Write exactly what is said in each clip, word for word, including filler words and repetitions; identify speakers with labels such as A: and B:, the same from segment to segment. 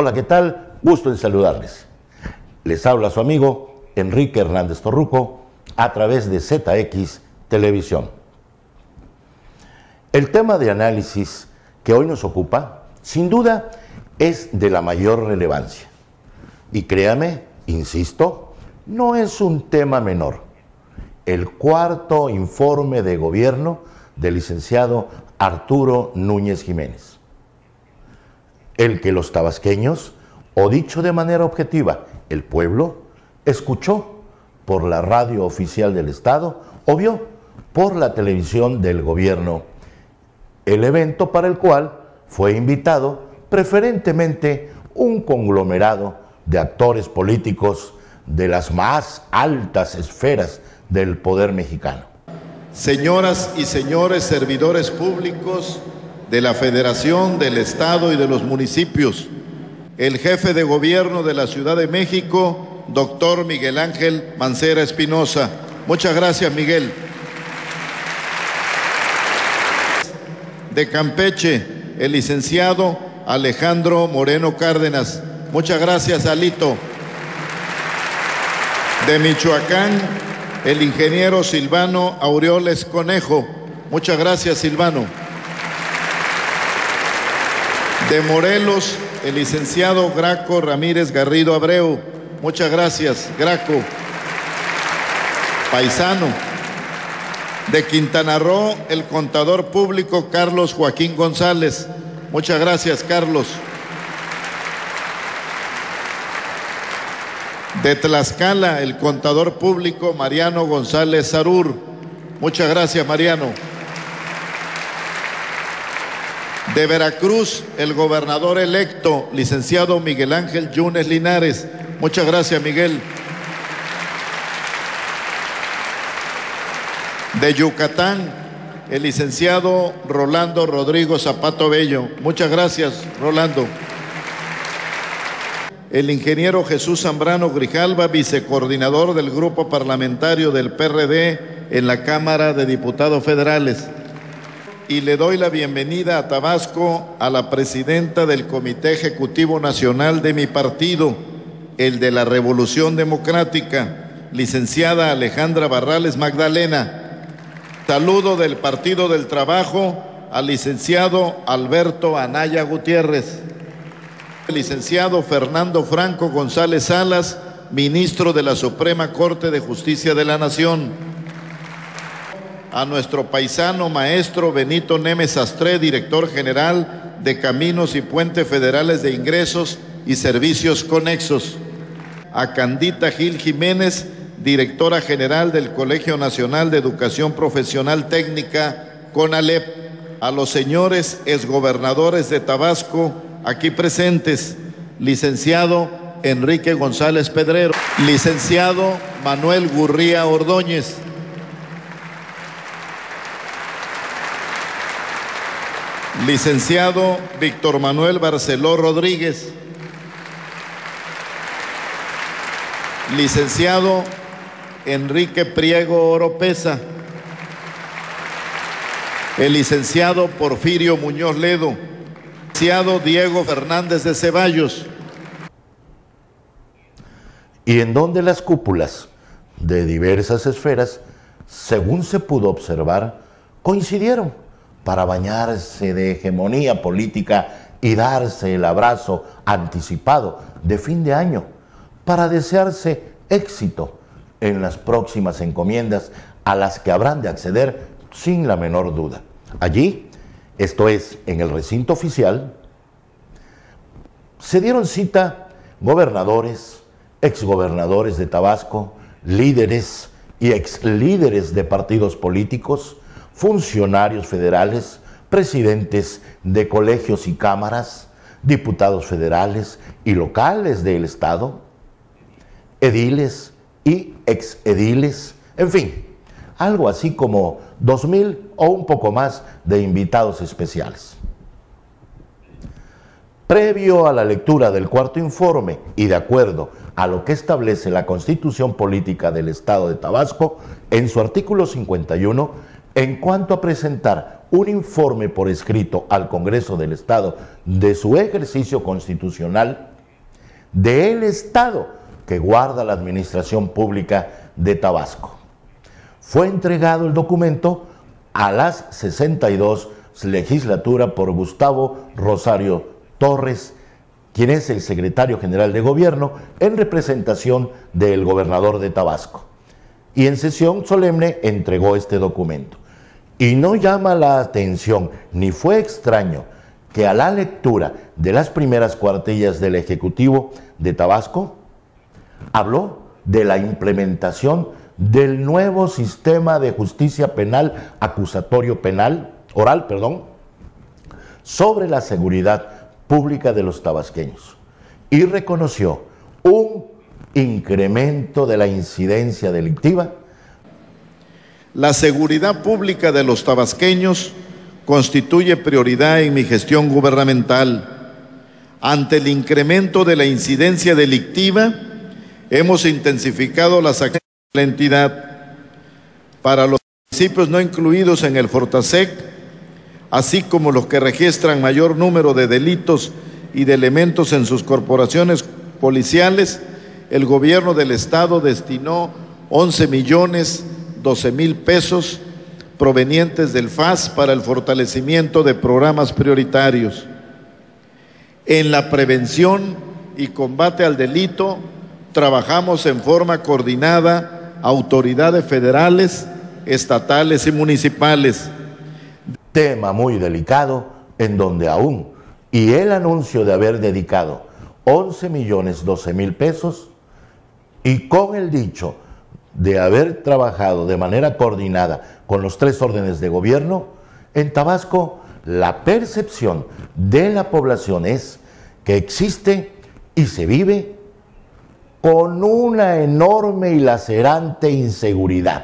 A: Hola, ¿qué tal? Gusto en saludarles. Les habla su amigo Enrique Hernández Torruco a través de Z X Televisión. El tema de análisis que hoy nos ocupa, sin duda, es de la mayor relevancia. Y créame, insisto, no es un tema menor. El cuarto informe de gobierno del licenciado Arturo Núñez Jiménez. El que los tabasqueños, o dicho de manera objetiva, el pueblo, escuchó por la radio oficial del Estado o vio por la televisión del gobierno. El evento para el cual fue invitado preferentemente un conglomerado de actores políticos de las más altas esferas del poder mexicano.
B: Señoras y señores servidores públicos de la Federación, del Estado y de los municipios, el jefe de gobierno de la Ciudad de México, doctor Miguel Ángel Mancera Espinosa. Muchas gracias, Miguel. De Campeche, el licenciado Alejandro Moreno Cárdenas. Muchas gracias, Alito. De Michoacán, el ingeniero Silvano Aureoles Conejo. Muchas gracias, Silvano. De Morelos, el licenciado Graco Ramírez Garrido Abreu. Muchas gracias, Graco. Paisano. De Quintana Roo, el contador público Carlos Joaquín González. Muchas gracias, Carlos. De Tlaxcala, el contador público Mariano González Sarur. Muchas gracias, Mariano. De Veracruz, el gobernador electo, licenciado Miguel Ángel Yunes Linares. Muchas gracias, Miguel. De Yucatán, el licenciado Rolando Rodrigo Zapato Bello. Muchas gracias, Rolando. El ingeniero Jesús Zambrano Grijalva, vicecoordinador del grupo parlamentario del P R D en la Cámara de Diputados Federales. Y le doy la bienvenida a Tabasco a la presidenta del Comité Ejecutivo Nacional de mi partido, el de la Revolución Democrática, licenciada Alejandra Barrales Magdalena. Saludo del Partido del Trabajo al licenciado Alberto Anaya Gutiérrez. El licenciado Fernando Franco González Salas, ministro de la Suprema Corte de Justicia de la Nación. A nuestro paisano maestro Benito Nemes Astré, director general de Caminos y Puentes Federales de Ingresos y Servicios Conexos. A Candita Gil Jiménez, directora general del Colegio Nacional de Educación Profesional Técnica, CONALEP. A los señores exgobernadores de Tabasco, aquí presentes, licenciado Enrique González Pedrero, licenciado Manuel Gurría Ordóñez, licenciado Víctor Manuel Barceló Rodríguez, licenciado Enrique Priego Oropesa, el licenciado Porfirio Muñoz Ledo, licenciado Diego Fernández de Ceballos.
A: Y en donde las cúpulas de diversas esferas, según se pudo observar, coincidieron para bañarse de hegemonía política y darse el abrazo anticipado de fin de año para desearse éxito en las próximas encomiendas a las que habrán de acceder sin la menor duda. Allí, esto es, en el recinto oficial, se dieron cita gobernadores, exgobernadores de Tabasco, líderes y exlíderes de partidos políticos, funcionarios federales, presidentes de colegios y cámaras, diputados federales y locales del Estado, ediles y exediles, en fin, algo así como dos mil o un poco más de invitados especiales. Previo a la lectura del cuarto informe y de acuerdo a lo que establece la Constitución Política del Estado de Tabasco, en su artículo cincuenta y uno, en cuanto a presentar un informe por escrito al Congreso del Estado de su ejercicio constitucional, del Estado que guarda la administración pública de Tabasco. Fue entregado el documento a las sesenta y dos legislatura por Gustavo Rosario Torres, quien es el secretario general de gobierno en representación del gobernador de Tabasco. Y en sesión solemne entregó este documento. Y no llama la atención, ni fue extraño, que a la lectura de las primeras cuartillas del Ejecutivo de Tabasco, habló de la implementación del nuevo sistema de justicia penal, acusatorio penal, oral, perdón, sobre la seguridad pública de los tabasqueños, y reconoció un incremento de la incidencia delictiva.
B: La seguridad pública de los tabasqueños constituye prioridad en mi gestión gubernamental. Ante el incremento de la incidencia delictiva, hemos intensificado las acciones de la entidad. Para los municipios no incluidos en el Fortasec, así como los que registran mayor número de delitos y de elementos en sus corporaciones policiales, el gobierno del estado destinó once millones doce mil pesos provenientes del F A S para el fortalecimiento de programas prioritarios. En la prevención y combate al delito, trabajamos en forma coordinada autoridades federales, estatales y municipales.
A: Tema muy delicado en donde aún, y el anuncio de haber dedicado once millones doce mil pesos, y con el dicho de haber trabajado de manera coordinada con los tres órdenes de gobierno, en Tabasco la percepción de la población es que existe y se vive con una enorme y lacerante inseguridad.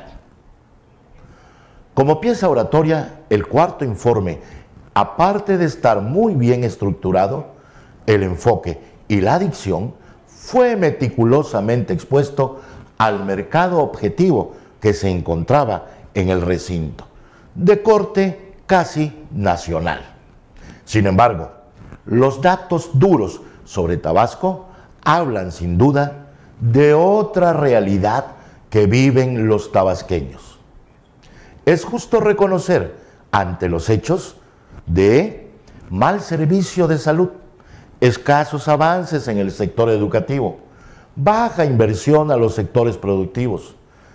A: Como pieza oratoria, el cuarto informe, aparte de estar muy bien estructurado, el enfoque y la dicción fue meticulosamente expuesto al mercado objetivo que se encontraba en el recinto, de corte casi nacional. Sin embargo, los datos duros sobre Tabasco hablan sin duda de otra realidad que viven los tabasqueños. Es justo reconocer ante los hechos de mal servicio de salud, escasos avances en el sector educativo, baja inversión a los sectores productivos,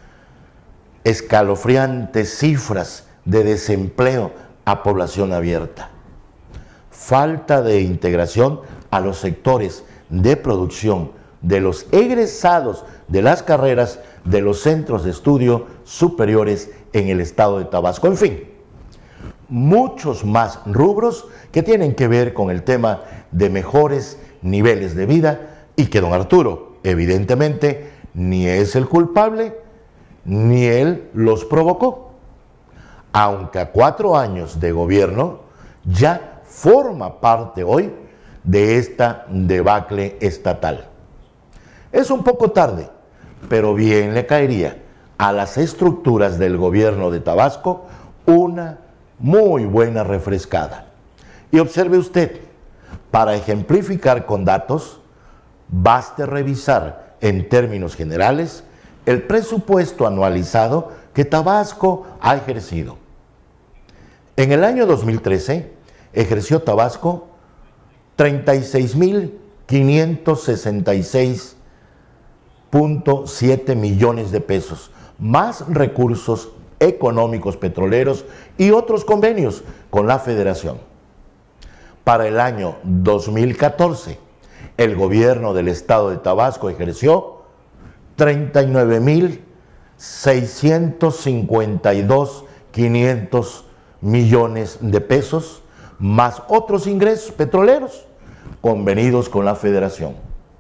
A: escalofriantes cifras de desempleo a población abierta, falta de integración a los sectores de producción de los egresados de las carreras de los centros de estudio superiores en el estado de Tabasco. En fin, muchos más rubros que tienen que ver con el tema de mejores niveles de vida y que don Arturo, evidentemente, ni es el culpable, ni él los provocó, aunque a cuatro años de gobierno ya forma parte hoy de esta debacle estatal. Es un poco tarde, pero bien le caería a las estructuras del gobierno de Tabasco una muy buena refrescada. Y observe usted, para ejemplificar con datos, baste revisar en términos generales el presupuesto anualizado que Tabasco ha ejercido. En el año dos mil trece ejerció Tabasco treinta y seis mil quinientos sesenta y seis punto siete millones de pesos, más recursos económicos petroleros y otros convenios con la Federación. Para el año dos mil catorce, el gobierno del estado de Tabasco ejerció treinta y nueve mil seiscientos cincuenta y dos mil quinientos millones de pesos, más otros ingresos petroleros convenidos con la Federación.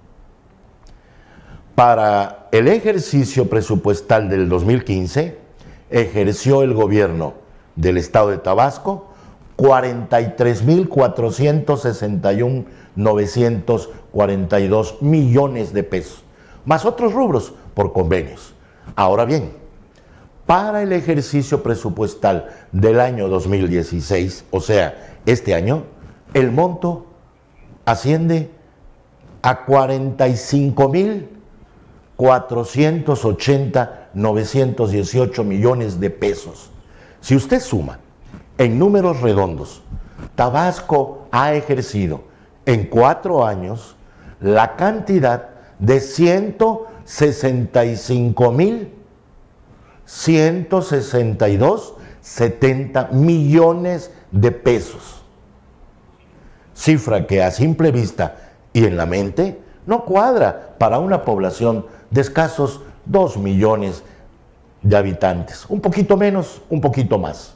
A: Para el ejercicio presupuestal del dos mil quince, ejerció el gobierno del estado de Tabasco cuarenta y tres mil cuatrocientos sesenta y un mil novecientos cuarenta y dos millones de pesos, más otros rubros por convenios. Ahora bien, para el ejercicio presupuestal del año dos mil dieciséis, o sea, este año, el monto asciende a cuarenta y cinco mil cuatrocientos ochenta mil novecientos dieciocho millones de pesos. Si usted suma en números redondos, Tabasco ha ejercido en cuatro años la cantidad de ciento sesenta y cinco mil ciento sesenta y dos punto setenta millones de pesos. Cifra que a simple vista y en la mente no cuadra para una población de escasos dos millones de habitantes. Un poquito menos, un poquito más.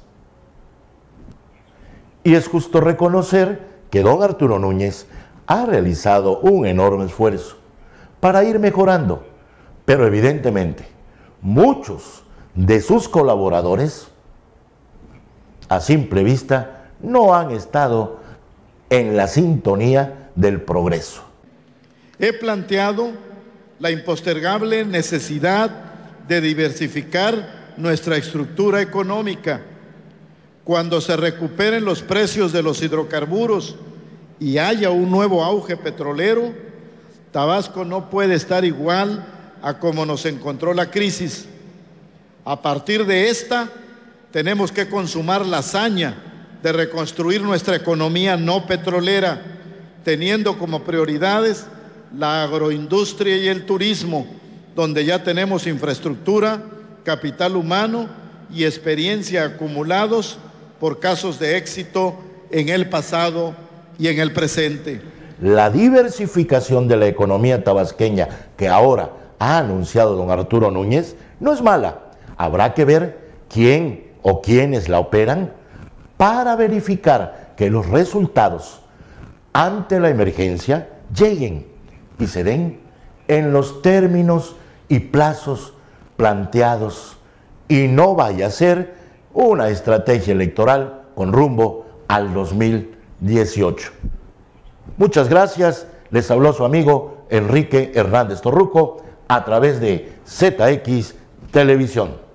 A: Y es justo reconocer que don Arturo Núñez ha realizado un enorme esfuerzo para ir mejorando, pero evidentemente muchos de sus colaboradores a simple vista no han estado en la sintonía del progreso.
B: He planteado la impostergable necesidad de diversificar nuestra estructura económica. Cuando se recuperen los precios de los hidrocarburos y haya un nuevo auge petrolero, Tabasco no puede estar igual a como nos encontró la crisis. A partir de esta, tenemos que consumar la hazaña de reconstruir nuestra economía no petrolera, teniendo como prioridades la agroindustria y el turismo, donde ya tenemos infraestructura, capital humano y experiencia acumulados por casos de éxito en el pasado y en el presente.
A: La diversificación de la economía tabasqueña que ahora ha anunciado don Arturo Núñez no es mala. Habrá que ver quién o quiénes la operan para verificar que los resultados ante la emergencia lleguen y se den en los términos y plazos planteados y no vaya a ser una estrategia electoral con rumbo al dos mil dieciocho. Muchas gracias. Les habló su amigo Enrique Hernández Torruco a través de Z X Televisión.